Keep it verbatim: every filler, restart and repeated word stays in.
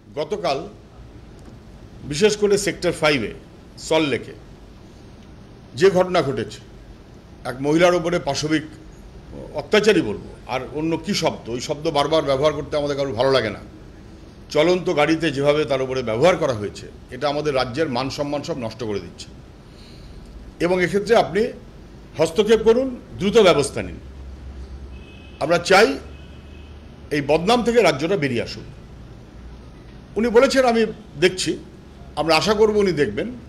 গতকাল বিশেষ করে সেক্টর ফাইভে সল্টলেকে যে ঘটনা ঘটেছে, এক মহিলার উপরে পাশবিক অত্যাচারই বলবো, আর অন্য কি শব্দ, ওই শব্দ বারবার ব্যবহার করতে আমাদের কারো ভালো লাগে না। চলন্ত গাড়িতে যেভাবে তার উপরে ব্যবহার করা হয়েছে, এটা আমাদের রাজ্যের মান সম্মান সব নষ্ট করে দিচ্ছে। এবং এক্ষেত্রে আপনি হস্তক্ষেপ করুন, দ্রুত ব্যবস্থা নিন। আমরা চাই এই বদনাম থেকে রাজ্যটা বেরিয়ে আসুক। উনি বলেছেন, আমি দেখছি, আমরা আশা করব উনি দেখবেন।